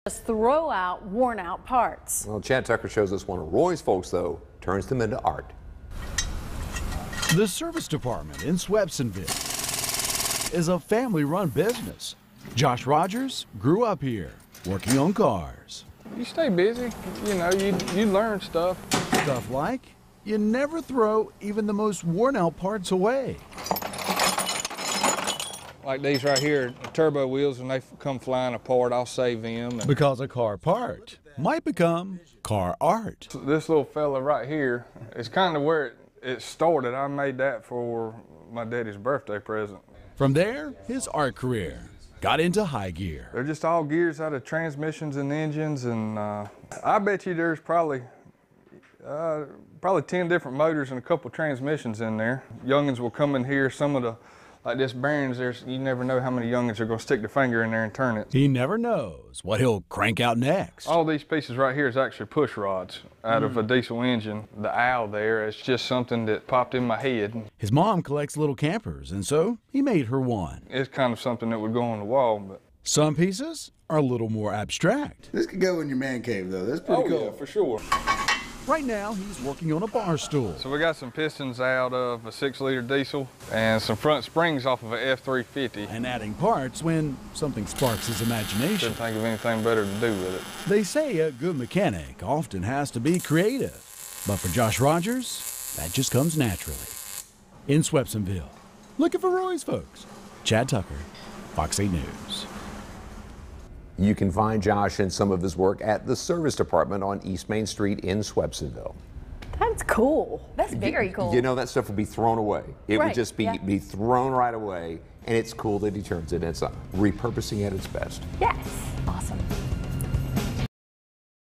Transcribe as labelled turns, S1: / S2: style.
S1: Just throw out worn out parts.
S2: Well, Chad Tucker shows us one of Roy's folks, though, turns them into art.
S3: The service department in Swepsonville is a family-run business. Josh Rogers grew up here, working on cars.
S4: You stay busy, you know, you learn stuff.
S3: Stuff like you never throw even the most worn-out parts away.
S4: Like these right here, the turbo wheels, when they come flying apart, I'll save them.
S3: Because a car part might become car art.
S4: This little fella right here is kind of where it started. I made that for my daddy's birthday present.
S3: From there, his art career got into high gear.
S4: They're just all gears out of transmissions and engines, and I bet you there's probably 10 different motors and a couple transmissions in there. Youngins will come in here, some of the, like this bearings, you never know how many youngins are going to stick their finger in there and turn it.
S3: He never knows what he'll crank out next.
S4: All these pieces right here is actually push rods out of a diesel engine. The owl there is just something that popped in my head.
S3: His mom collects little campers, and so he made her one.
S4: It's kind of something that would go on the wall, but
S3: some pieces are a little more abstract.
S5: This could go in your man cave, though. That's pretty cool.
S4: Yeah, for sure.
S3: Right now, he's working on a bar stool.
S4: So we got some pistons out of a 6-liter diesel and some front springs off of a F350.
S3: And adding parts when something sparks his imagination.
S4: Couldn't think of anything better to do with it.
S3: They say a good mechanic often has to be creative. But for Josh Rogers, that just comes naturally. In Swepsonville, looking for Roy's folks. Chad Tucker, Fox 8 News.
S2: You can find Josh and some of his work at the service department on East Main Street in Swepsonville.
S1: That's cool. That's very cool.
S2: You know, that stuff would be thrown away. It would just be,
S1: yeah.
S2: be thrown right away, and it's cool that he turns it. It's repurposing at its best.
S1: Yes. Awesome.